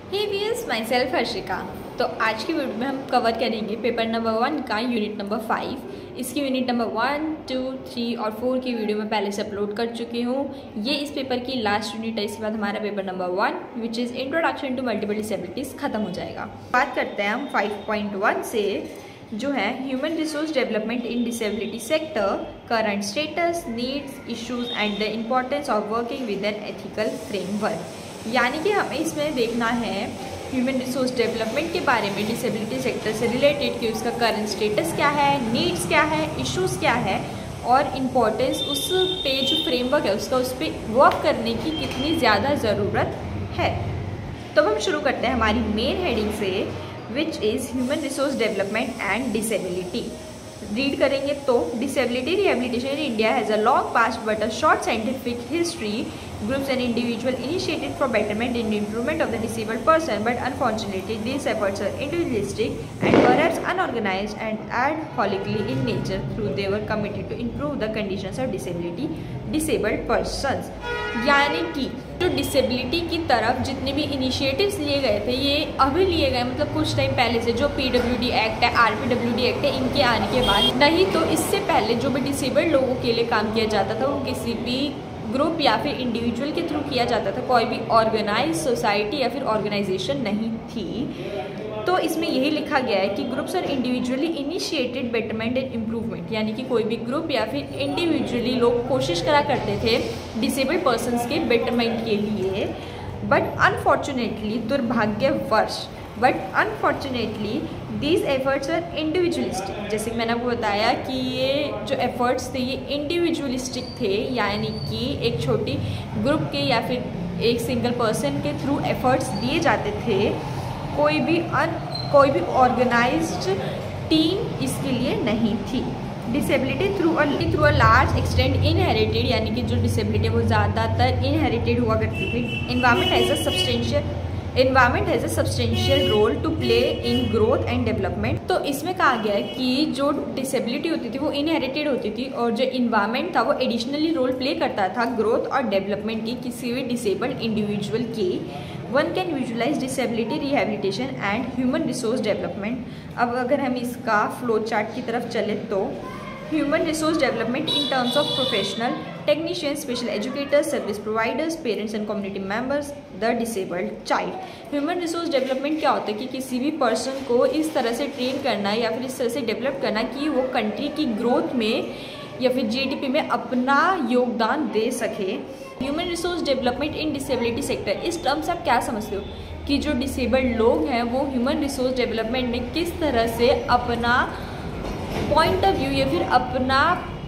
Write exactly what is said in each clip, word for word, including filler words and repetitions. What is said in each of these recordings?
हे viewers, myself Harshika. तो आज की वीडियो में हम कवर करेंगे पेपर नंबर वन का यूनिट नंबर फाइव। इसकी unit number one two three और फोर की वीडियो में पहले से अपलोड कर चुकी हूँ। ये इस पेपर की लास्ट यूनिट है। इसके बाद हमारा paper number one which is introduction to multiple disabilities खत्म हो जाएगा। बात करते हैं हम फाइव पॉइंट वन से, जो है human resource development in disability sector, current status, needs, issues and the importance of working with an ethical framework. यानी कि हमें इसमें देखना है ह्यूमन रिसोर्स डेवलपमेंट के बारे में डिसेबिलिटी सेक्टर से रिलेटेड कि उसका करंट स्टेटस क्या है, नीड्स क्या है, इश्यूज क्या है और इम्पोर्टेंस, उस पे जो फ्रेमवर्क है उसका उस पर वर्क करने की कितनी ज़्यादा ज़रूरत है। तो हम शुरू करते हैं हमारी मेन हेडिंग से, which is human resource development and disability. Read करेंगे तो disability rehabilitation in India has a long past but a short scientific history. Groups and individuals initiated for betterment and improvement of the disabled person, but unfortunately these efforts are individualistic and perhaps unorganized and ad holically in nature. Through they were committed to improve the conditions of disability disabled persons. यानी कि जो disability की तरफ जितने भी initiatives लिए गए थे ये अभी लिए गए, मतलब कुछ टाइम पहले से, जो पी डब्ल्यू डी एक्ट है, R P W D act है, इनके आने के बाद। नहीं तो इससे पहले जो भी डिसेबल्ड लोगों के लिए काम किया जाता था वो किसी भी ग्रुप या फिर इंडिविजुअल के थ्रू किया जाता था, कोई भी ऑर्गेनाइज सोसाइटी या फिर ऑर्गेनाइजेशन नहीं थी। तो इसमें यही लिखा गया है कि ग्रुप्स और individually initiated betterment and improvement, यानी कि कोई भी ग्रुप या फिर इंडिविजुअली लोग कोशिश करा करते थे डिसेबल्ड पर्सनस के बेटरमेंट के लिए, बट अनफॉर्चुनेटली, दुर्भाग्यवश, but unfortunately these efforts are individualistic. जैसे कि मैंने आपको बताया कि ये जो एफर्ट्स थे ये इंडिविजुअलिस्टिक थे, यानी कि एक छोटी ग्रुप के या फिर एक सिंगल पर्सन के थ्रू एफर्ट्स दिए जाते थे। कोई भी अन कोई भी ऑर्गेनाइज्ड टीम इसके लिए नहीं थी। Disability through a through a large extent inherited, यानी कि जो डिसेबिलिटी है वो ज़्यादातर इनहेरिटेड हुआ करती थी। Environment has a substantial environment has a substantial role to play in growth and development. तो इसमें कहा गया है कि जो डिसेबिलिटी होती थी वो इनहेरिटेड होती थी और जो इन्वायरमेंट था वो एडिशनली रोल प्ले करता था ग्रोथ और डेवलपमेंट की किसी भी डिसेबल्ड इंडिविजुअल के। One can visualise disability rehabilitation and human resource development. अब अगर हम इसका फ्लो चार्ट की तरफ चले तो human resource development in terms of professional, technicians, special educators, service providers, parents and community members, the disabled child. Human resource development क्या होता है कि किसी भी पर्सन को इस तरह से ट्रेन करना या फिर इस तरह से डेवलप करना कि वो कंट्री की ग्रोथ में या फिर जी डी पी में अपना योगदान दे सके। Human resource development in disability sector, इस टर्म से आप क्या समझते हो कि जो डिसेबल्ड लोग हैं वो ह्यूमन रिसोर्स डेवलपमेंट में किस तरह से अपना पॉइंट ऑफ व्यू या फिर अपना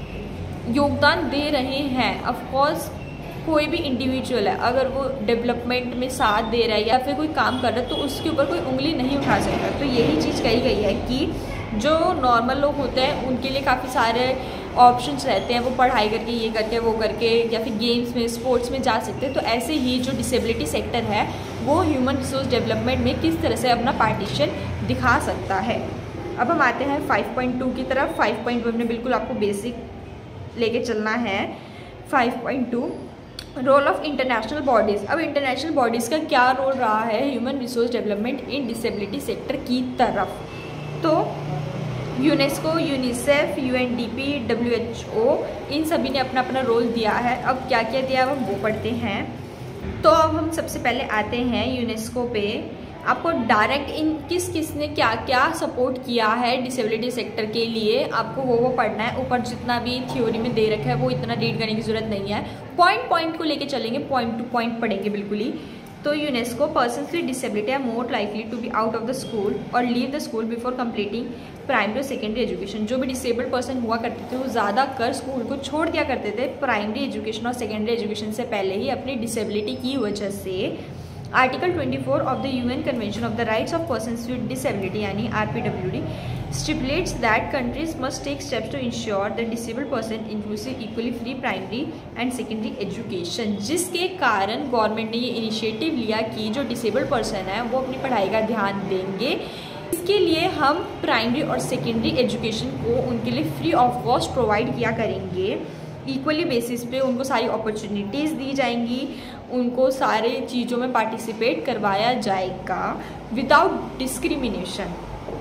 योगदान दे रहे हैं। ऑफकोर्स कोई भी इंडिविजुअल है अगर वो डेवलपमेंट में साथ दे रहा है या फिर कोई काम कर रहा है तो उसके ऊपर कोई उंगली नहीं उठा सकता। तो यही चीज़ कही गई है कि जो नॉर्मल लोग होते हैं उनके लिए काफ़ी सारे ऑप्शंस रहते हैं, वो पढ़ाई करके, ये करके, वो करके या फिर गेम्स में, स्पोर्ट्स में जा सकते हैं। तो ऐसे ही जो डिसेबिलिटी सेक्टर है वो ह्यूमन रिसोर्स डेवलपमेंट में किस तरह से अपना पार्टीशन दिखा सकता है। अब हम आते हैं फाइव पॉइंट टू की तरफ। फाइव पॉइंट वन में बिल्कुल आपको बेसिक लेके चलना है। Five point two, role of international bodies. अब इंटरनेशनल बॉडीज़ का क्या रोल रहा है human resource development in disability sector की तरफ। तो UNESCO, UNICEF, U N D P, W H O, इन सभी ने अपना अपना रोल दिया है। अब क्या क्या दिया है अब हम वो पढ़ते हैं। तो अब हम सबसे पहले आते हैं यूनेस्को पे। आपको डायरेक्ट इन किस किस ने क्या क्या सपोर्ट किया है डिसेबिलिटी सेक्टर के लिए, आपको वो वो पढ़ना है। ऊपर जितना भी थ्योरी में दे रखा है वो इतना रीड करने की जरूरत नहीं है। पॉइंट पॉइंट को लेके चलेंगे, पॉइंट टू पॉइंट पढ़ेंगे बिल्कुल ही। तो UNESCO, persons with disability are more likely to be out of the school और leave the school before completing primary और सेकेंडरी एजुकेशन। जो भी डिसेबल्ड पर्सन हुआ करते थे वो ज़्यादा कर स्कूल को छोड़ दिया करते थे प्राइमरी एजुकेशन और सेकेंडरी एजुकेशन से पहले ही, अपनी डिसेबिलिटी की वजह से। Article twenty four of the UN convention of the rights of persons with disability यानी R P W D stipulates that countries must take steps to ensure that disabled person inclusive equally free primary and secondary education, जिसके कारण government ने ये initiative लिया कि जो disabled person है वो अपनी पढ़ाई का ध्यान देंगे। इसके लिए हम प्राइमरी और सेकेंडरी एजुकेशन को उनके लिए फ्री ऑफ कॉस्ट प्रोवाइड किया करेंगे। इक्वली बेसिस पे उनको सारी अपॉर्चुनिटीज़ दी जाएंगी, उनको सारे चीज़ों में पार्टिसिपेट करवाया जाएगा without discrimination.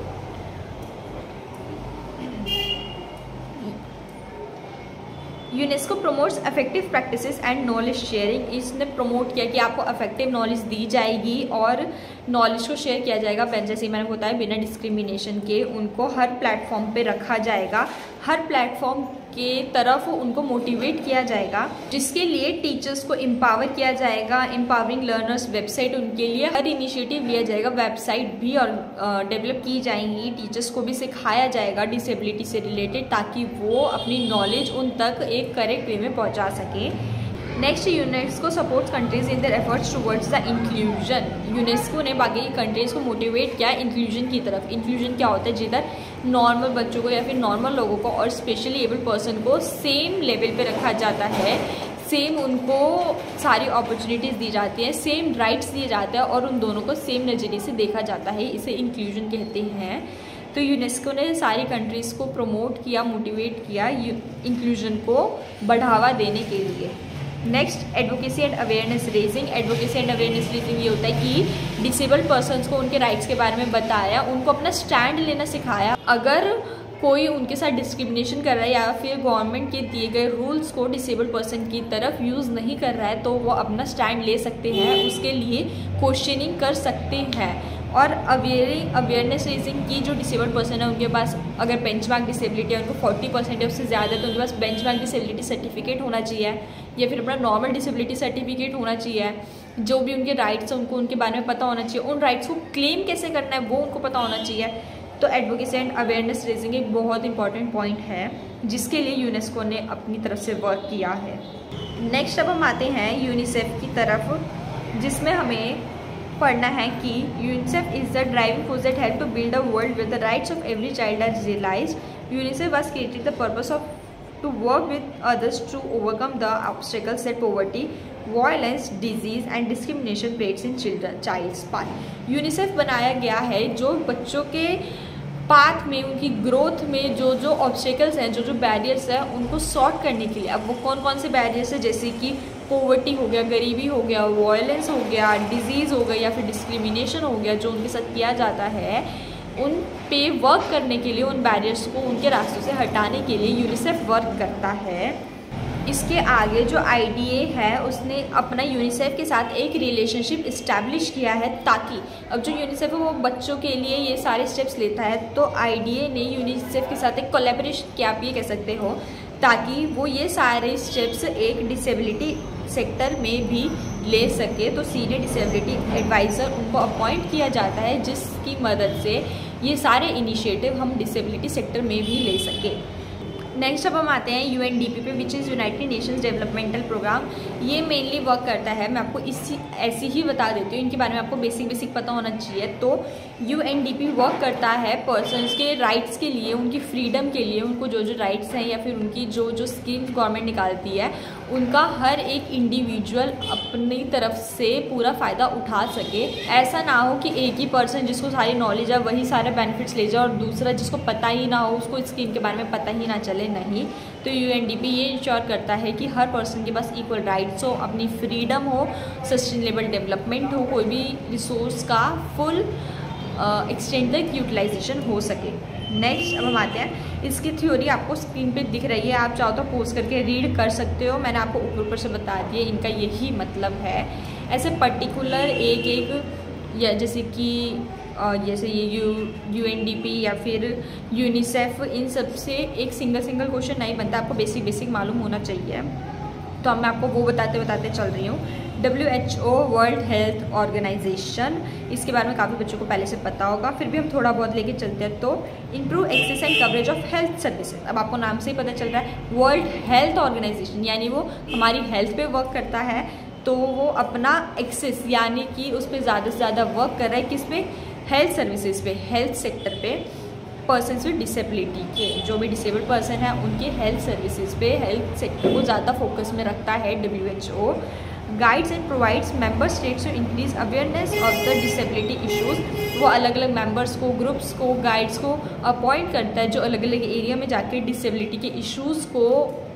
UNESCO promotes effective practices and knowledge sharing. इसने प्रमोट किया कि आपको इफेक्टिव नॉलेज दी जाएगी और नॉलेज को शेयर किया जाएगा, जैसे मैंने बताया बिना डिस्क्रिमिनेशन के। उनको हर प्लेटफॉर्म पे रखा जाएगा, हर प्लेटफॉर्म के तरफ उनको मोटिवेट किया जाएगा, जिसके लिए टीचर्स को एम्पावर किया जाएगा। एम्पावरिंग लर्नर्स वेबसाइट उनके लिए हर इनिशिएटिव लिया जाएगा, वेबसाइट भी और डेवलप की जाएंगी। टीचर्स को भी सिखाया जाएगा डिसेबिलिटी से रिलेटेड, ताकि वो अपनी नॉलेज उन तक एक करेक्ट वे में पहुंचा सके। Next, UNESCO supports countries in their efforts towards the inclusion. UNESCO ने बाकी कंट्रीज़ को मोटिवेट किया इंक्लूजन की तरफ। इंक्लूजन क्या होता है? जिधर नॉर्मल बच्चों को या फिर नॉर्मल लोगों को और स्पेशली एबल पर्सन को सेम लेवल पे रखा जाता है, सेम उनको सारी अपॉर्चुनिटीज़ दी जाती हैं, सेम राइट्स दिए जाते हैं और उन दोनों को सेम नज़रिए से देखा जाता है। इसे इंक्लूजन कहते हैं। तो यूनेस्को ने सारी कंट्रीज़ को प्रमोट किया, मोटिवेट किया इंक्लूजन को बढ़ावा देने के लिए। Next, advocacy and awareness raising. Advocacy and awareness raising ये होता है कि डिसेबल्ड पर्सन्स को उनके राइट्स के बारे में बताया, उनको अपना स्टैंड लेना सिखाया। अगर कोई उनके साथ डिस्क्रिमिनेशन कर रहा है या फिर गवर्नमेंट के दिए गए रूल्स को डिसेबल्ड पर्सन की तरफ यूज़ नहीं कर रहा है, तो वो अपना स्टैंड ले सकते हैं, उसके लिए क्वेश्चनिंग कर सकते हैं। और अवेयरिंग अवेयरनेस रेजिंग की जो डिसेबल्ड पर्सन है उनके पास अगर बेंचमार्क डिसेबिलिटी है, उनको फोर्टी परसेंट उससे ज़्यादा है, तो उनके पास बेंचमार्क डिसेबिलिटी सर्टिफिकेट होना चाहिए या फिर अपना नॉर्मल डिसेबिलिटी सर्टिफिकेट होना चाहिए। जो भी उनके राइट्स हैं उनको उनके बारे में पता होना चाहिए। उन राइट्स को क्लेम कैसे करना है वो उनको पता होना चाहिए। तो एडवोकेसी एंड अवेयरनेस रेजिंग एक बहुत इंपॉर्टेंट पॉइंट है, जिसके लिए यूनेस्को ने अपनी तरफ से वर्क किया है। नेक्स्ट अब हम आते हैं यूनिसेफ की तरफ, जिसमें हमें पढ़ना है कि UNICEF is the driving force that help to build a world with the rights of every child are realised. UNICEF was created the purpose of to work with others to overcome the obstacles that poverty, violence, disease and discrimination places in children child's path. UNICEF बनाया गया है जो बच्चों के path में, उनकी growth में जो जो ऑब्स्टेकल्स हैं, जो जो बैरियर्स हैं, उनको सॉर्ट करने के लिए। अब वो कौन कौन से बैरियर्स हैं? जैसे कि पॉवर्टी हो गया, गरीबी हो गया, वायलेंस हो गया, डिजीज़ हो गया या फिर डिस्क्रिमिनेशन हो गया, जो उनके साथ किया जाता है, उन पे वर्क करने के लिए, उन बैरियर्स को उनके रास्तों से हटाने के लिए यूनिसेफ वर्क करता है। इसके आगे जो आई डी ए है उसने अपना यूनिसेफ के साथ एक रिलेशनशिप इस्टेब्लिश किया है, ताकि अब जो यूनिसेफ है वो बच्चों के लिए ये सारे स्टेप्स लेता है। तो आई डी ए ने यूनिसेफ के साथ एक कोलैबोरेशन किया, आप ये कह सकते हो, ताकि वो ये सारे स्टेप्स एक डिसेबिलिटी सेक्टर में भी ले सके। तो सीनियर डिसेबिलिटी एडवाइज़र उनको अपॉइंट किया जाता है, जिसकी मदद से ये सारे इनिशिएटिव हम डिसेबिलिटी सेक्टर में भी ले सके। नेक्स्ट अब हम आते हैं यू एन डी पी पे, which is United Nations developmental programme. ये मेनली वर्क करता है, मैं आपको इसी ऐसी ही बता देती हूँ, इनके बारे में आपको बेसिक बेसिक पता होना चाहिए। तो U N D P work करता है पर्सन्स के राइट्स के लिए, उनकी फ्रीडम के लिए। उनको जो जो राइट्स हैं या फिर उनकी जो जो स्कीम्स गवर्नमेंट निकालती है, उनका हर एक इंडिविजुअल अपनी तरफ से पूरा फ़ायदा उठा सके। ऐसा ना हो कि एक ही पर्सन जिसको सारी नॉलेज है वही सारे बेनिफिट्स ले जाए और दूसरा जिसको पता ही ना हो उसको इस स्कीम के बारे में पता ही ना चले, नहीं। तो यू एन डी पी ये इंश्योर करता है कि हर पर्सन के पास इक्वल राइट्स हो, अपनी फ्रीडम हो, सस्टेनेबल डेवलपमेंट हो, कोई भी रिसोर्स का फुल एक्सटेंड तक यूटिलाइजेशन हो सके। नेक्स्ट अब हम आते हैं, इसकी थ्योरी आपको स्क्रीन पे दिख रही है, आप चाहो तो पोज करके रीड कर सकते हो। मैंने आपको ऊपर ऊपर से बता दिया, इनका यही मतलब है। ऐसे पर्टिकुलर एक एक या जैसे कि जैसे ये U U N D P या फिर यूनिसेफ, इन सब से एक सिंगल सिंगल क्वेश्चन नहीं बनता, आपको बेसिक बेसिक मालूम होना चाहिए। तो अब मैं आपको वो बताते बताते चल रही हूँ। W H O world health organization, इसके बारे में काफ़ी बच्चों को पहले से पता होगा, फिर भी हम थोड़ा बहुत लेके चलते हैं। तो improve access and coverage of health services, अब आपको नाम से ही पता चल रहा है वर्ल्ड हेल्थ ऑर्गेनाइजेशन, यानी वो हमारी हेल्थ पे वर्क करता है। तो वो अपना एक्सेस यानी कि उस पर ज़्यादा से ज़्यादा वर्क कर रहा है, किस पे? हेल्थ सर्विसेज पे, हेल्थ सेक्टर पे। पर्सन्स विद डिसेबिलिटी के, जो भी डिसेबल्ड पर्सन है उनके हेल्थ सर्विसेज पे, हेल्थ सेक्टर को ज़्यादा फोकस में रखता है W H O. Guides and provides member states to increase awareness of the disability issues. वो अलग अलग मेंबर्स को, ग्रुप्स को, गाइड्स को अपॉइंट करता है जो अलग अलग एरिया में जाके डिसेबिलिटी के इश्यूज़ को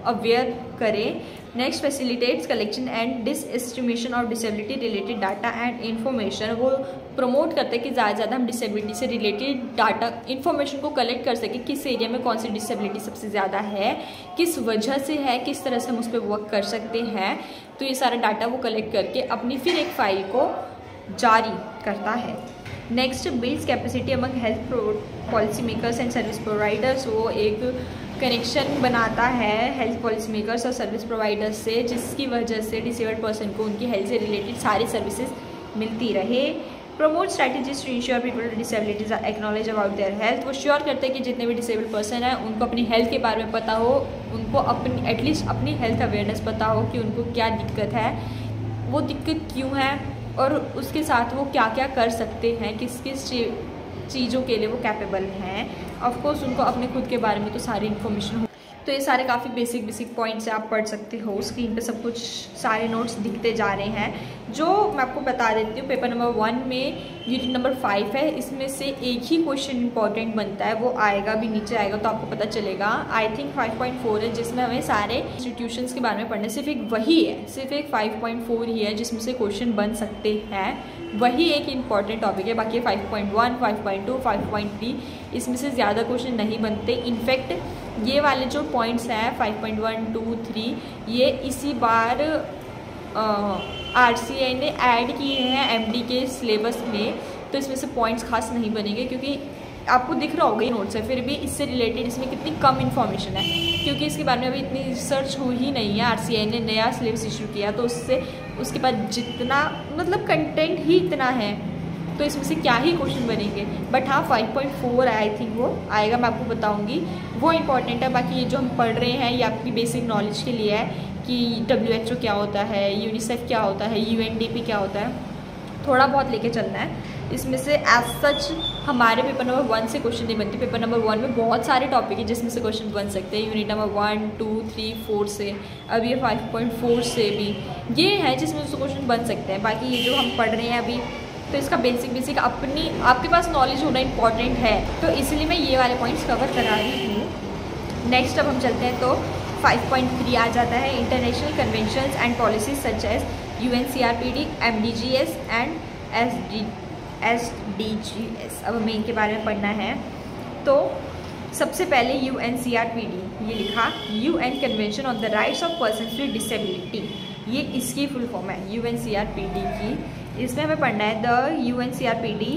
अवेयर करें। Next, facilitates collection and dissemination of disability related data and information. वो प्रमोट करते हैं कि ज़्यादा से ज़्यादा हम डिसेबिलिटी से रिलेटेड डाटा इन्फॉर्मेशन को कलेक्ट कर सकें, किस एरिया में कौन सी डिसेबिलिटी सबसे ज़्यादा है, किस वजह से है, किस तरह से हम उस पर वर्क कर सकते हैं। तो ये सारा डाटा वो कलेक्ट करके अपनी फिर एक फाइल को जारी करता है। Next, builds capacity among health policy makers and service providers. वो एक कनेक्शन बनाता है हेल्थ पॉलिसी मेकर्स और सर्विस प्रोवाइडर्स से, जिसकी वजह से डिसेबल्ड पर्सन को उनकी हेल्थ से रिलेटेड सारी सर्विसेज मिलती रहे। Promote strategies to ensure people with disabilities are acknowledge about their health. वो श्योर करते हैं कि जितने भी डिसेबल्ड पर्सन हैं उनको अपनी हेल्थ के बारे में पता हो, उनको अपनी एटलीस्ट अपनी हेल्थ अवेयरनेस पता हो कि उनको क्या दिक्कत है, वो दिक्कत क्यों है, और उसके साथ वो क्या क्या कर सकते हैं, किस किस चीज़ों के लिए वो कैपेबल हैं। ऑफ कोर्स उनको अपने खुद के बारे में तो सारी इन्फॉर्मेशन हो। तो ये सारे काफ़ी बेसिक बेसिक पॉइंट्स आप पढ़ सकते हो। स्क्रीन पे सब कुछ सारे नोट्स दिखते जा रहे हैं। जो मैं आपको बता देती हूँ, पेपर नंबर वन में यूनिट नंबर फाइव है, इसमें से एक ही क्वेश्चन इंपॉर्टेंट बनता है, वो आएगा भी, नीचे आएगा तो आपको पता चलेगा। I think five point four है जिसमें हमें सारे इंस्टीट्यूशंस के बारे में पढ़ना, सिर्फ एक वही है, सिर्फ एक फाइव पॉइंट फोर ही है जिसमें से क्वेश्चन बन सकते हैं, वही एक इंपॉर्टेंट टॉपिक है। बाकी five point one, five point two, five point three इसमें से ज़्यादा क्वेश्चन नहीं बनते। इनफैक्ट ये वाले जो पॉइंट्स हैं five point one, two, three, ये इसी बार आर सी आई ने ऐड किए हैं एम डी के सिलेबस में, तो इसमें से पॉइंट्स खास नहीं बनेंगे, क्योंकि आपको दिख रहा होगा ये नोट्स है, फिर भी इससे रिलेटेड इसमें कितनी कम इन्फॉर्मेशन है, क्योंकि इसके बारे में अभी इतनी रिसर्च हुई ही नहीं है। आर सी आई ने नया सिलेबस इशू किया, तो उससे उसके बाद जितना मतलब कंटेंट ही इतना है, तो इसमें से क्या ही क्वेश्चन बनेंगे। बट हाँ, five point four I think वो आएगा, मैं आपको बताऊंगी, वो इंपॉर्टेंट है। बाकी ये जो हम पढ़ रहे हैं ये आपकी बेसिक नॉलेज के लिए है कि डब्ल्यू एच ओ क्या होता है, यूनिसेफ क्या होता है, यू एन डी पी क्या होता है, थोड़ा बहुत लेके चलना है। इसमें से एज सच हमारे पेपर नंबर वन से क्वेश्चन नहीं बनती। पेपर नंबर वन में बहुत सारे टॉपिक है जिसमें से क्वेश्चन बन सकते हैं, unit number one, two, three, four से, अब ये फाइव पॉइंट फोर से भी ये है जिसमें से क्वेश्चन बन सकते हैं। बाकी ये जो हम पढ़ रहे हैं अभी, तो इसका बेसिक बेसिक अपनी आपके पास नॉलेज होना इंपॉर्टेंट है, तो इसलिए मैं ये वाले पॉइंट्स कवर करा रही हूँ। नेक्स्ट अब हम चलते हैं तो फाइव पॉइंट थ्री आ जाता है, international conventions and policies such as U N C R P D, M D G S and S D S D G S. अब हमें इनके बारे में पढ़ना है। तो सबसे पहले U N C R P D, ये लिखा U N convention on the rights of persons with disability, ये इसकी फुल फॉर्म है U N C R P D की। इसमें हमें पढ़ना है the U N C R P D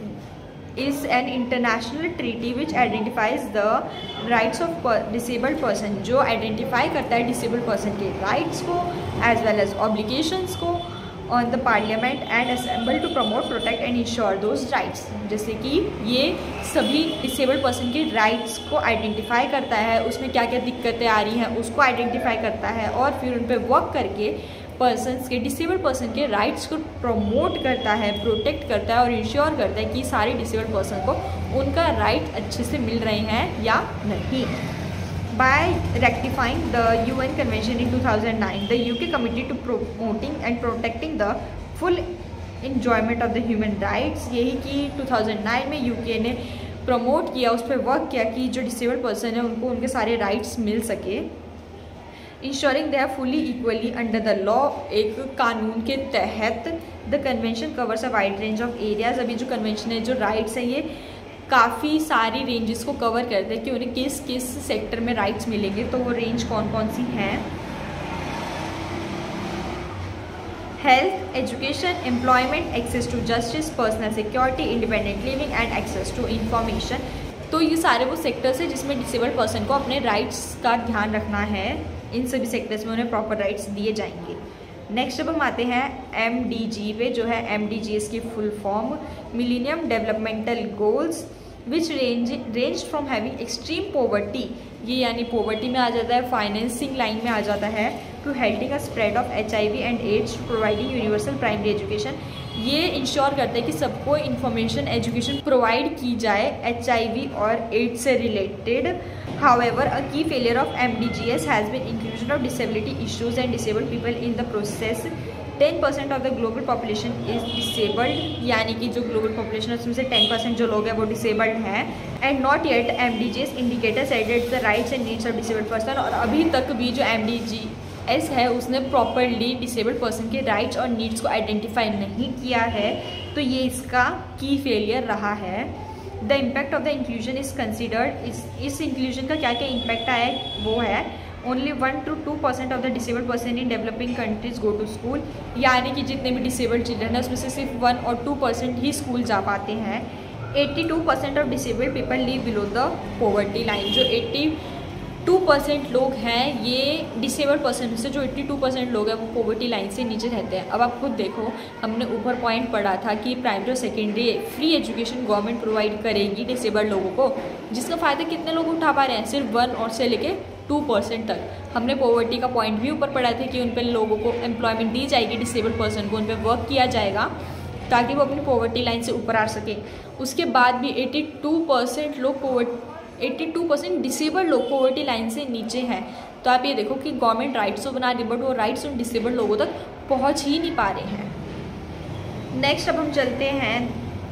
is an international treaty which identifies the rights of disabled person, जो identify करता है disabled person के rights को as well as obligations को on the parliament and assemble to promote, protect and ensure those rights। जैसे कि ये सभी disabled person के rights को आइडेंटिफाई करता है, उसमें क्या क्या दिक्कतें आ रही हैं उसको आइडेंटिफाई करता है, और फिर उन पर वर्क करके पर्सन्स के डिसेबल्ड पर्सन के राइट्स को प्रमोट करता है, प्रोटेक्ट करता है और इंश्योर करता है कि सारे डिसेबल्ड पर्सन को उनका राइट अच्छे से मिल रहे हैं या नहीं। By rectifying the U N convention in two thousand nine, the UK committed to promoting and protecting the full enjoyment of the human rights, यही कि टू थाउजेंड नाइन में यूके ने प्रमोट किया, उस पर वर्क किया कि जो डिसेबल्ड पर्सन है उनको उनके सारे राइट्स मिल सके। Ensuring they are fully equally under the law, एक कानून के तहत। The convention covers a wide range of areas, अभी जो कन्वेंशन है, जो राइट्स हैं, ये काफ़ी सारी रेंजेस को कवर करते हैं कि उन्हें किस किस सेक्टर में राइट्स मिलेंगे, तो वो रेंज कौन कौन सी हैं। Health, education, employment, access to justice, personal security, independent living and access to information. तो ये सारे वो सेक्टर्स हैं जिसमें डिसेबल्ड पर्सन को अपने राइट्स का ध्यान रखना है, इन सभी सेक्टर्स में उन्हें प्रॉपर राइट्स दिए जाएंगे। नेक्स्ट अब हम आते हैं एम डी जी पे, जो है एम डी जी एस की full form millennium developmental goals which range range from having extreme poverty, ये यानी पॉवर्टी में आ जाता है, फाइनेंसिंग लाइन में आ जाता है, to helping a spread of H I V and AIDS, providing universal primary education, ये इंश्योर करता है कि सबको इन्फॉर्मेशन एजुकेशन प्रोवाइड की जाए एच आई वी और एड्स से रिलेटेड। However, a key failure of M D G S has been inclusion of disability issues and disabled people in the process, ten percent of the global population is disabled, यानी कि जो global population है उसमें से ten percent जो लोग हैं वो डिसेबल्ड हैं। And not yet M D G S indicators added the rights and needs of disabled person, और अभी तक भी जो एम डी जी एस है उसने प्रॉपरली डिसेबल्ड पर्सन के राइट्स और नीड्स को आइडेंटिफाई नहीं किया है, तो ये इसका की फेलियर रहा है। The impact of the inclusion is considered, इस इस इंक्लूजन का क्या क्या इम्पैक्ट आया है वो है only one two two percent of the disabled person in developing countries go to school, यानी कि जितने भी डिसेबल्ड चिल्ड्रन है उसमें से सिर्फ वन और टू परसेंट ही स्कूल जा पाते हैं। Eighty two percent of disabled people live below the poverty line, जो एट्टी टू परसेंट लोग हैं ये डिसेबल्ड पर्सन में से जो एट्टी टू परसेंट लोग हैं वो पॉवर्टी लाइन से नीचे रहते हैं। अब आप खुद देखो, हमने ऊपर पॉइंट पढ़ा था कि प्राइमरी और secondary free education government provide करेगी डिसेबल्ड लोगों को, जिसका फ़ायदा कितने लोग उठा पा रहे हैं, सिर्फ वन और से लेके टू परसेंट तक। हमने पॉवर्टी का पॉइंट भी ऊपर पढ़ा था कि उन पर लोगों को एम्प्लॉयमेंट दी जाएगी, डिसेबल्ड पर्सन को उन पर वर्क किया जाएगा ताकि वो अपनी पॉवर्टी लाइन से ऊपर आ सके। उसके बाद भी एट्टी टू परसेंट लोग poverty eighty two percent disabled लोग पॉवर्टी लाइन से नीचे हैं। तो आप ये देखो कि गवर्नमेंट राइट्स तो बना रही है बट वो राइट्स उन डिसेबल्ड लोगों तक पहुंच ही नहीं पा रहे हैं। नेक्स्ट अब हम चलते हैं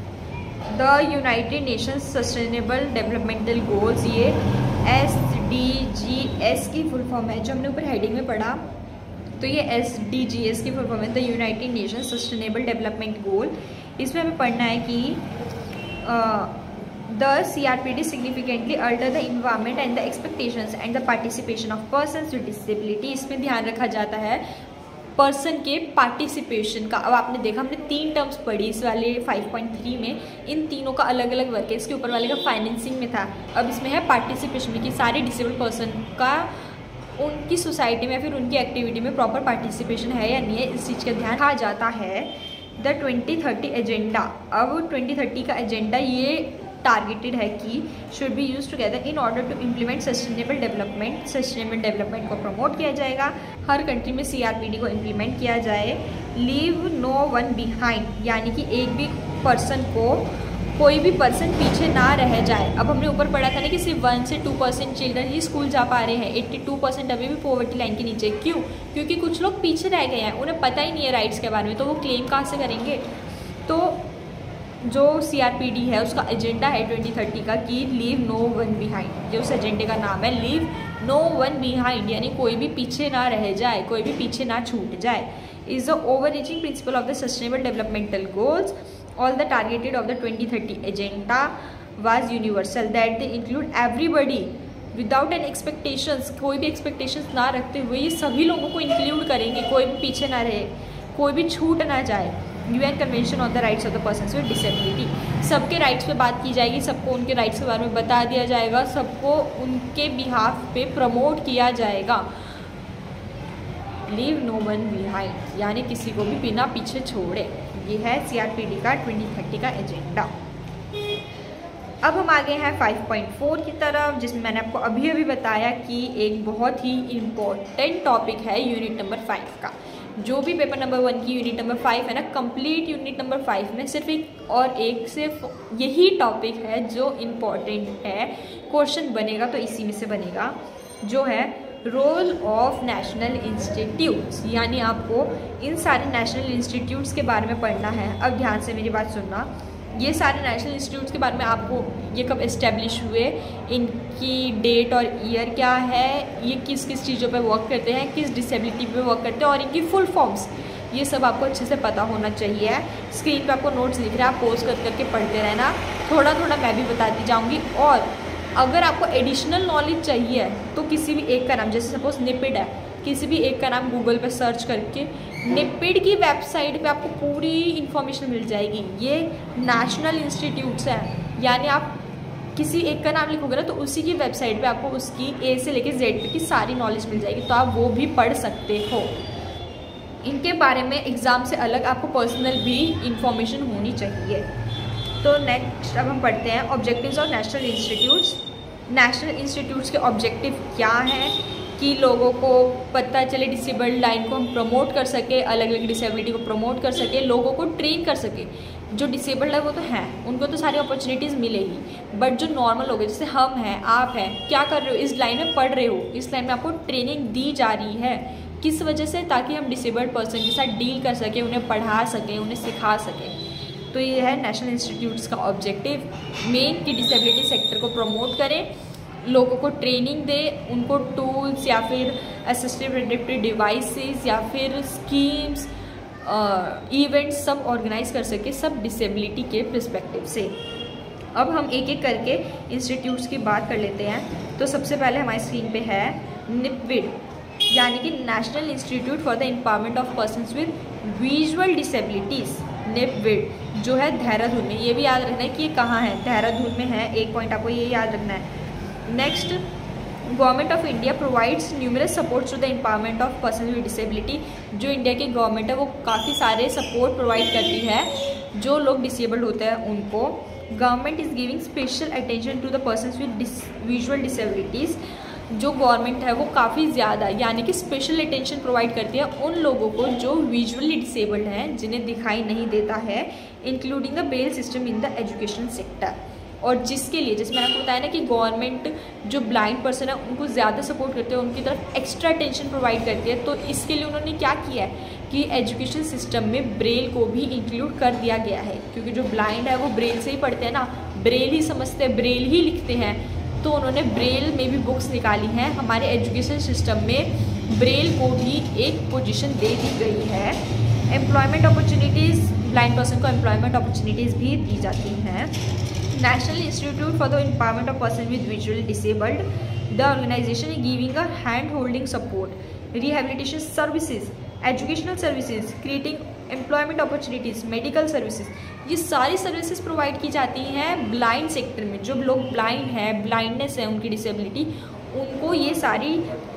the United Nations sustainable developmental goals, ये एस डी जी एस की फुल फॉर्म है जो हमने ऊपर हेडिंग में पढ़ा। तो ये एस डी जी एस की फुल फॉर्म है the United Nations sustainable development goal. इसमें हमें पढ़ना है कि uh, The C R P D significantly alter the environment and the expectations and the participation of persons with disability। इसमें ध्यान रखा जाता है पर्सन के पार्टिसिपेशन का। अब आपने देखा हमने तीन टर्म्स पढ़ी इस वाले फाइव पॉइंट थ्री में, इन तीनों का अलग अलग वर्क है। इसके ऊपर वाले का फाइनेंसिंग में था, अब इसमें है पार्टिसिपेशन में कि सारे डिसेबल्ड पर्सन का उनकी सोसाइटी में फिर उनकी एक्टिविटी में प्रॉपर पार्टिसिपेशन है या नहीं है, इस चीज़ का ध्यान रखा जाता है। द ट्वेंटी थर्टी एजेंडा, अब ट्वेंटी थर्टी का एजेंडा ये टारगेटेड है कि should be use together in order to implement sustainable development. Sustainable development को प्रमोट किया जाएगा, हर कंट्री में सीआरपीडी को इम्प्लीमेंट किया जाए। लीव नो वन बिहाइंड, यानी कि एक भी पर्सन को कोई भी पर्सन पीछे ना रह जाए। अब हमने ऊपर पढ़ा था ना कि सिर्फ वन से टू परसेंट चिल्ड्रन ही स्कूल जा पा रहे हैं, एट्टी टू परसेंट अभी भी पॉवर्टी लाइन के नीचे। क्यों? क्योंकि कुछ लोग पीछे रह गए हैं, उन्हें पता ही नहीं है राइट्स के बारे में, तो वो क्लेम कहाँ से करेंगे। तो जो सीआरपीडी है उसका एजेंडा है ट्वेंटी थर्टी का कि लीव नो वन बिहाइंड, जो उस एजेंडे का नाम है लीव नो वन बिहाइंड, यानी कोई भी पीछे ना रह जाए, कोई भी पीछे ना छूट जाए। Is the over reaching principle of the sustainable developmental goals. All the targeted of the twenty thirty agenda was universal that they include everybody without an expectations, कोई भी एक्सपेक्टेशंस ना रखते हुए ये सभी लोगों को इंक्लूड करेंगे, कोई भी पीछे ना रहे, कोई भी छूट ना जाए। UN convention on the rights of the persons with disability, सबके राइट्स पे बात की जाएगी, सबको उनके राइट्स के बारे में बता दिया जाएगा, सबको उनके बिहाफ पे प्रमोट किया जाएगा। लीव नो वन बिहाइंड, यानी किसी को भी बिना पीछे छोड़े। ये है सीआरपीडी का ट्वेंटी थर्टी का एजेंडा। अब हम आगे हैं फाइव पॉइंट फोर की तरफ, जिसमें मैंने आपको अभी अभी बताया कि एक बहुत ही इम्पोर्टेंट टॉपिक है यूनिट नंबर फाइव का। जो भी पेपर नंबर वन की यूनिट नंबर फाइव है ना, कंप्लीट यूनिट नंबर फाइव में सिर्फ एक और एक सिर्फ यही टॉपिक है जो इम्पोर्टेंट है, क्वेश्चन बनेगा तो इसी में से बनेगा, जो है रोल ऑफ नेशनल इंस्टीट्यूट्स। यानी आपको इन सारे नेशनल इंस्टीट्यूट्स के बारे में पढ़ना है। अब ध्यान से मेरी बात सुनना, ये सारे नेशनल इंस्टीट्यूट्स के बारे में आपको, ये कब इस्टेब्लिश हुए, इनकी डेट और ईयर क्या है, ये किस किस चीज़ों पे वर्क करते हैं, किस डिसेबिलिटी पे वर्क करते हैं, और इनकी फुल फॉर्म्स, ये सब आपको अच्छे से पता होना चाहिए। स्क्रीन पे आपको नोट्स लिख रहे हैं, आप पोज कर करके पढ़ते रहना, थोड़ा थोड़ा मैं भी बताती जाऊँगी। और अगर आपको एडिशनल नॉलेज चाहिए तो किसी भी एक का नाम, जैसे सपोज निपिड है, किसी भी एक का नाम गूगल पे सर्च करके निपिड की वेबसाइट पे आपको पूरी इन्फॉर्मेशन मिल जाएगी। ये नेशनल इंस्टीट्यूट्स हैं, यानी आप किसी एक का नाम लिखोगे ना तो उसी की वेबसाइट पे आपको उसकी ए से लेके जेड तक की सारी नॉलेज मिल जाएगी, तो आप वो भी पढ़ सकते हो। इनके बारे में एग्ज़ाम से अलग आपको पर्सनल भी इंफॉर्मेशन होनी चाहिए। तो नेक्स्ट अब हम पढ़ते हैं objectives of national institutes. National institutes के ऑब्जेक्टिव क्या हैं कि लोगों को पता चले, डिसेबल्ड लाइन को हम प्रमोट कर सके, अलग अलग डिसेबिलिटी को प्रमोट कर सके, लोगों को ट्रेन कर सके। जो डिसेबल्ड है वो तो हैं, उनको तो सारी अपॉर्चुनिटीज़ मिलेगी, बट जो नॉर्मल लोग हैं जैसे हम हैं, आप हैं, क्या कर रहे हो, इस लाइन में पढ़ रहे हो, इस लाइन में आपको ट्रेनिंग दी जा रही है, किस वजह से, ताकि हम डिसेबल्ड पर्सन के साथ डील कर सकें, उन्हें पढ़ा सकें, उन्हें सिखा सकें। तो ये है नेशनल इंस्टीट्यूट्स का ऑब्जेक्टिव, मेन कि डिसेबिलिटी सेक्टर को प्रमोट करें, लोगों को ट्रेनिंग दें, उनको टूल्स या फिर असिस्टिव रिप्रोडक्टिव डिवाइसेस या फिर स्कीम्स, इवेंट्स सब ऑर्गेनाइज कर सके, सब डिसेबिलिटी के पर्सपेक्टिव से। अब हम एक एक करके इंस्टीट्यूट्स की बात कर लेते हैं। तो सबसे पहले हमारी स्क्रीन पे है निपविड, यानी कि national institute for the empowerment of persons with visual disabilities, NIEPVD, जो है देहरादून में। ये भी याद रखना है कि ये कहाँ है, देहरादून में है, एक पॉइंट आपको ये याद रखना है। Next, government of India provides numerous supports to the empowerment of person with disability. जो इंडिया की गवर्नमेंट है वो काफ़ी सारे सपोर्ट प्रोवाइड करती है जो लोग डिसेबल्ड होते हैं उनको। Government is giving special attention to the person with visual disabilities. जो गवर्नमेंट है वो काफ़ी ज़्यादा, यानी कि स्पेशल अटेंशन प्रोवाइड करती है उन लोगों को जो विजुअली डिसेबल्ड हैं, जिन्हें दिखाई नहीं देता है, including the braille system in the education sector. और जिसके लिए, जैसे मैंने आपको बताया ना कि गवर्नमेंट जो ब्लाइंड पर्सन है उनको ज़्यादा सपोर्ट करते हैं, उनकी तरफ एक्स्ट्रा अटेंशन प्रोवाइड करती है। तो इसके लिए उन्होंने क्या किया है कि एजुकेशन सिस्टम में ब्रेल को भी इंक्लूड कर दिया गया है, क्योंकि जो ब्लाइंड है वो ब्रेल से ही पढ़ते हैं ना, ब्रेल ही समझते हैं, ब्रेल ही लिखते हैं। तो उन्होंने ब्रेल में भी बुक्स निकाली हैं। हमारे एजुकेशन सिस्टम में ब्रेल को भी एक पोजीशन दे दी गई है। एम्प्लॉयमेंट अपॉर्चुनिटीज़, ब्लाइंड पर्सन को एम्प्लॉयमेंट अपॉर्चुनिटीज़ भी दी जाती हैं। National institute for the empowerment of person with visually disabled, the organization is giving a hand holding support, rehabilitation services, educational services, creating employment opportunities, medical services. ये सारी services provide की जाती हैं blind sector में। जो लोग blind हैं, blindness है उनकी डिसेबिलिटी, उनको ये सारी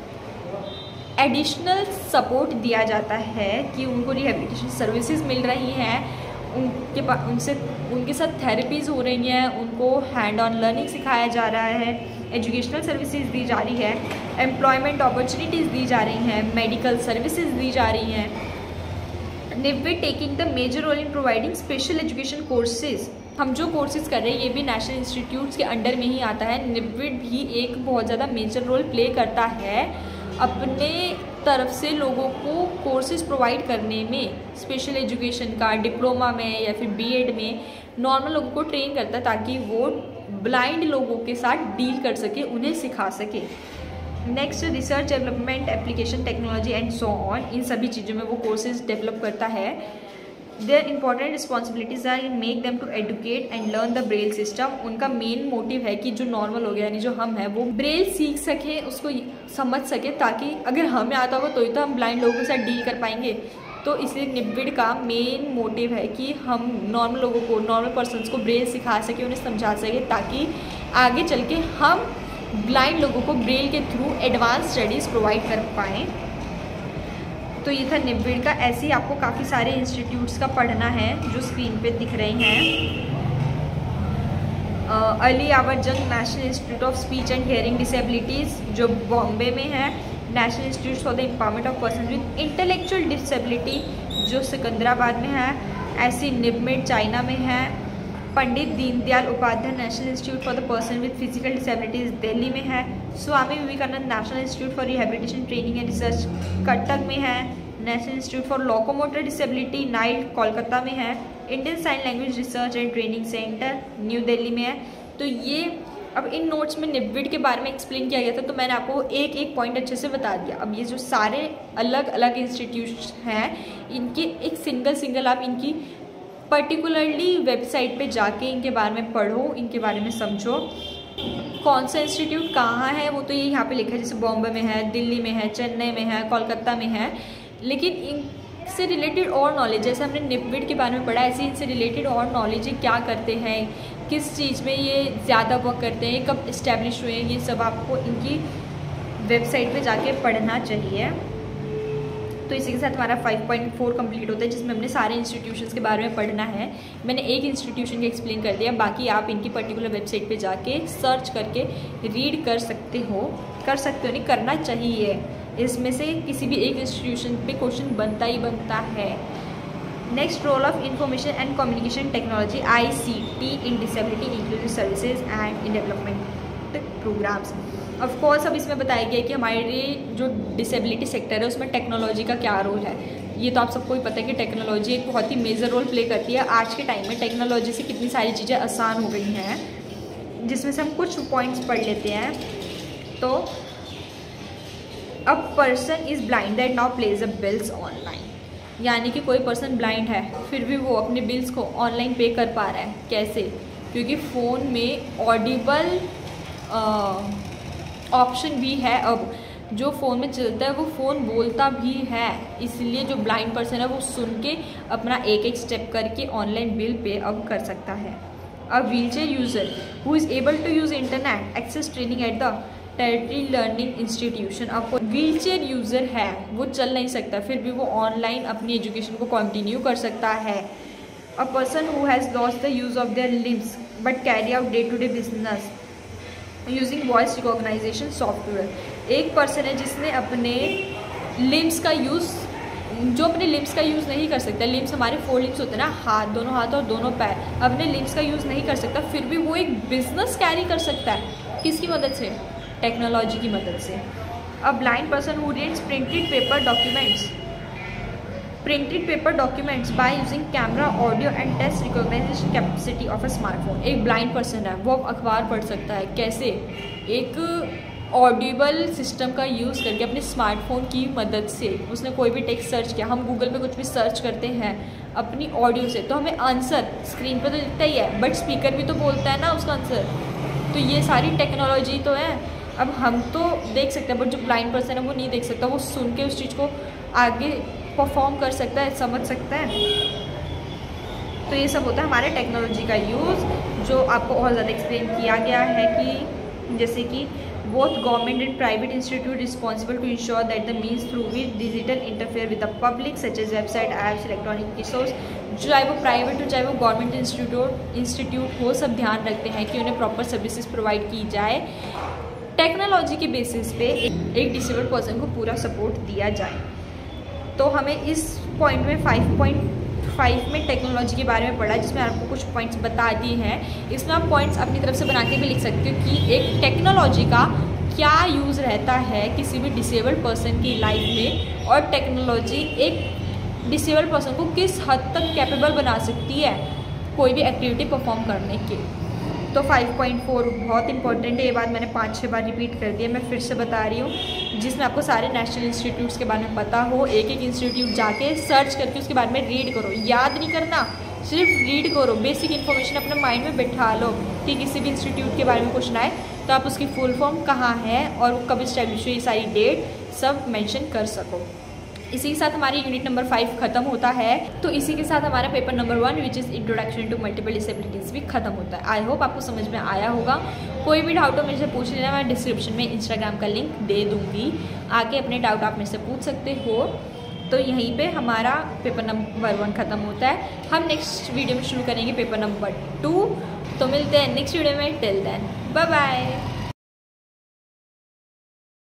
एडिशनल सपोर्ट दिया जाता है कि उनको रिहेबिलिटेशन सर्विसेज मिल रही हैं, उनके पास उनसे उनके साथ थेरेपीज़ हो रही हैं, उनको हैंड ऑन लर्निंग सिखाया जा रहा है, एजुकेशनल सर्विसेज दी जा रही है, एम्प्लॉयमेंट अपॉर्चुनिटीज़ दी जा रही हैं, मेडिकल सर्विसेज दी जा रही हैं। NIEPVD taking the major role in providing special education courses. हम जो कोर्सेज कर रहे हैं ये भी नेशनल इंस्टीट्यूट्स के अंडर में ही आता है। निपविड भी एक बहुत ज़्यादा मेजर रोल प्ले करता है अपने तरफ से लोगों को कोर्सेज प्रोवाइड करने में, स्पेशल एजुकेशन का, डिप्लोमा में या फिर बीएड में नॉर्मल लोगों को ट्रेन करता है ताकि वो ब्लाइंड लोगों के साथ डील कर सके, उन्हें सिखा सके। Next, research development, application technology and so on, इन सभी चीज़ों में वो कोर्सेज डेवलप करता है। Their important responsibilities are make them to educate and learn the braille system. उनका मेन मोटिव है कि जो नॉर्मल हो गया यानी जो हम हैं वो ब्रेल सीख सके, उसको समझ सके, ताकि अगर हमें आता होगा तो ही तो हम ब्लाइंड लोगों के साथ डील कर पाएंगे। तो इसलिए निपविड का मेन मोटिव है कि हम नॉर्मल लोगों को, नॉर्मल पर्सनस को ब्रेल सिखा सके, उन्हें समझा सके, ताकि आगे चल के हम ब्लाइंड लोगों को ब्रेल के थ्रू एडवांस स्टडीज़ प्रोवाइड कर पाएँ। तो ये था निपविड का। ऐसे ही आपको काफ़ी सारे इंस्टीट्यूट्स का पढ़ना है जो स्क्रीन पे दिख रहे हैं। Ali Yavar Jung national institute of speech and hearing disabilities जो बॉम्बे में है। National institute for the empowerment of person with intellectual disability जो सिकंदराबाद में है। ऐसी निपमेड चाइना में है। Pandit Deendayal Upadhyay national institute for the person with physical disabilities Delhi में है। Swami Vivekananda national institute for rehabilitation training and research Cuttack में है। National institute for locomotor disability नाइल कोलकाता में है। Indian sign language research and training centre New Delhi में है। तो ये अब इन नोट्स में निपविड के बारे में एक्सप्लेन किया गया था, तो मैंने आपको एक एक पॉइंट अच्छे से बता दिया। अब ये जो सारे अलग अलग इंस्टीट्यूट्स हैं इनके एक सिंगल सिंगल आप इनकी पर्टिकुलरली वेबसाइट पे जाके इनके बारे में पढ़ो, इनके बारे में समझो। कौन सा इंस्टीट्यूट कहाँ है वो तो ये यहाँ पे लिखा है, जैसे बॉम्बे में है, दिल्ली में है, चेन्नई में है, कोलकाता में है। लेकिन इनसे रिलेटेड और नॉलेज, जैसे हमने निपविड के बारे में पढ़ा, ऐसे इनसे रिलेटेड और नॉलेज क्या करते हैं, किस चीज़ में ये ज़्यादा वर्क करते हैं, कब इस्टेब्लिश हुए हैं, ये सब आपको इनकी वेबसाइट पे जाके पढ़ना चाहिए। तो इसी के साथ हमारा फाइव पॉइंट फोर कंप्लीट होता है, जिसमें हमने सारे इंस्टीट्यूशंस के बारे में पढ़ना है। मैंने एक इंस्टीट्यूशन का एक्सप्लेन कर दिया, बाकी आप इनकी पर्टिकुलर वेबसाइट पे जाके सर्च करके रीड कर सकते हो कर सकते हो नहीं करना चाहिए। इसमें से किसी भी एक इंस्टीट्यूशन पे क्वेश्चन बनता ही बनता है। Next, role of information and communication technology I C T in disability inclusive services and in development programmes. Of course अब इसमें बताया गया है कि हमारे जो डिसेबिलिटी सेक्टर है उसमें टेक्नोलॉजी का क्या रोल है। ये तो आप सबको ही पता है कि टेक्नोलॉजी एक बहुत ही मेजर रोल प्ले करती है। आज के टाइम में टेक्नोलॉजी से कितनी सारी चीज़ें आसान हो गई हैं, जिसमें से हम कुछ पॉइंट्स पढ़ लेते हैं। तो a person is blind that now plays a bills online, यानी कि कोई पर्सन ब्लाइंड है फिर भी वो अपने बिल्स को ऑनलाइन पे कर पा रहा है। कैसे? क्योंकि फ़ोन में ऑडिबल ऑप्शन भी है। अब जो फ़ोन में चलता है वो फ़ोन बोलता भी है, इसलिए जो ब्लाइंड पर्सन है वो सुन के अपना एक एक स्टेप करके ऑनलाइन बिल पे अब कर सकता है। A wheelchair user who is able to use internet access training at the territory learning institution. अब कोई व्हील चेयर यूज़र है, वो चल नहीं सकता, फिर भी वो ऑनलाइन अपनी एजुकेशन को कंटिन्यू कर सकता है। A person who has lost the use of their limbs but carry out day to day business using voice recognisation software. एक पर्सन है जिसने अपने लिम्स का यूज़, जो अपने लिम्स का यूज़ नहीं कर सकता, लिम्स हमारे फोर लिम्स होते हैं ना, हाथ, दोनों हाथ और दोनों पैर, अपने लिम्स का यूज़ नहीं कर सकता, फिर भी वो एक बिजनेस कैरी कर सकता है। किसकी मदद से? टेक्नोलॉजी की मदद से। A blind person who reads printed paper documents printed paper documents by using camera, audio and test recognisation capacity of a smartphone. एक ब्लाइंड पर्सन है, वो अखबार पढ़ सकता है। कैसे? एक ऑडिबल सिस्टम का यूज़ करके अपने स्मार्टफोन की मदद से। उसने कोई भी टेक्स्ट सर्च किया, हम गूगल पे कुछ भी सर्च करते हैं अपनी ऑडियो से, तो हमें आंसर स्क्रीन पे तो दिखता ही है, बट स्पीकर भी तो बोलता है ना उसका आंसर। तो ये सारी टेक्नोलॉजी तो है। अब हम तो देख सकते हैं, बट जो ब्लाइंड पर्सन है वो नहीं देख सकता, वो सुन के उस चीज़ को आगे परफॉर्म कर सकता है, समझ सकता है। तो ये सब होता है हमारे टेक्नोलॉजी का यूज़, जो आपको और ज़्यादा एक्सप्लेन किया गया है कि जैसे कि both government and private institute responsible to ensure that the means through which digital interfere with the public such as website, apps, electronic resource, चाहे वो प्राइवेट हो चाहे वो गवर्नमेंट इंस्टीट्यूट इंस्टीट्यूट हो, सब ध्यान रखते हैं कि उन्हें प्रॉपर सर्विसेज प्रोवाइड की जाए, टेक्नोलॉजी के बेसिस पे एक डिसेबल्ड पर्सन को पूरा सपोर्ट दिया जाए। तो हमें इस पॉइंट में फाइव पॉइंट फाइव में टेक्नोलॉजी के बारे में पढ़ा, जिसमें आपको कुछ पॉइंट्स बता दिए हैं। इसमें आप पॉइंट्स अपनी तरफ से बना के भी लिख सकते हो कि एक टेक्नोलॉजी का क्या यूज़ रहता है किसी भी डिसेबल्ड पर्सन की लाइफ में, और टेक्नोलॉजी एक डिसेबल्ड पर्सन को किस हद तक कैपेबल बना सकती है कोई भी एक्टिविटी परफॉर्म करने के। तो फाइव पॉइंट फोर बहुत इंपॉर्टेंट है, ये बात मैंने पाँच छः बार रिपीट कर दी है, मैं फिर से बता रही हूँ, जिसमें आपको सारे नेशनल इंस्टीट्यूट्स के बारे में पता हो। एक एक इंस्टीट्यूट जाके सर्च करके उसके बारे में रीड करो, याद नहीं करना, सिर्फ रीड करो, बेसिक इन्फॉर्मेशन अपने माइंड में बैठा लो कि किसी भी इंस्टीट्यूट के बारे में क्वेश्चन आए तो आप उसकी फुल फॉर्म कहाँ है और वो कब इस्टेब्लिश हुई, सारी डेट सब मेंशन कर सको। इसी के साथ हमारी यूनिट नंबर फाइव खत्म होता है। तो इसी के साथ हमारा paper number one which is introduction to multiple disabilities भी खत्म होता है। आई होप आपको समझ में आया होगा। कोई भी डाउट हो मेरे से पूछ लेना, मैं डिस्क्रिप्शन में इंस्टाग्राम का लिंक दे दूँगी, आके अपने डाउट आप मेरे से पूछ सकते हो। तो यहीं पे हमारा पेपर नंबर वन ख़त्म होता है। हम नेक्स्ट वीडियो में शुरू करेंगे पेपर नंबर टू। तो मिलते हैं नेक्स्ट वीडियो में, टिल देन बाय बाय।